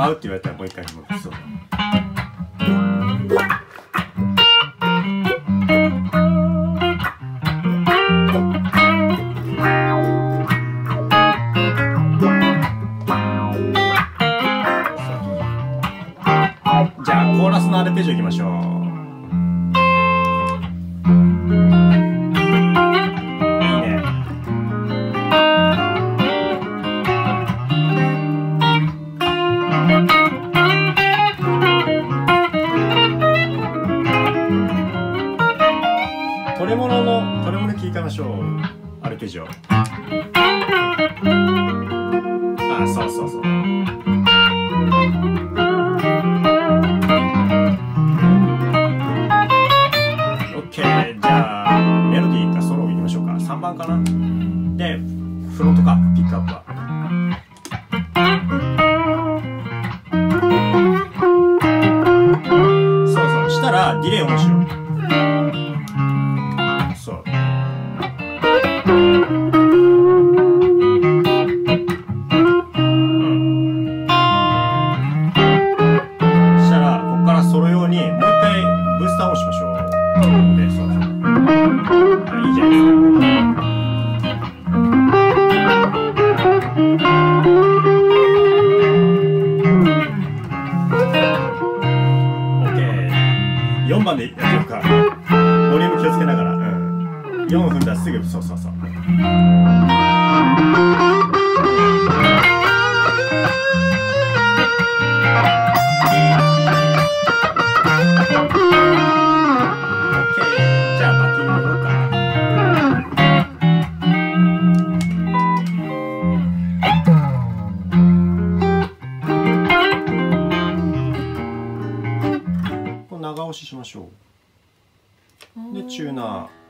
舞うって言われたらもう一回戻そう。じゃあコーラスのアルペジオいきましょう。トレモロ聞いてみましょう。アルペジオ。あ、そうそうそう。OK。じゃあメロディーかソロいきましょうか。3番かな。でフロントかピックアップは。そうそう。したらディレイオンしよう。そう。したらここからソロ用にもう一回ブースターオンしましょう。で、そうそう。あ、いいじゃないですか。OK。4番でやってみようか。ボリューム気をつけながら。4分だすぐ、そうそうそう。じゃあバッキング戻ろうか。これ長押ししましょう。でチューナー。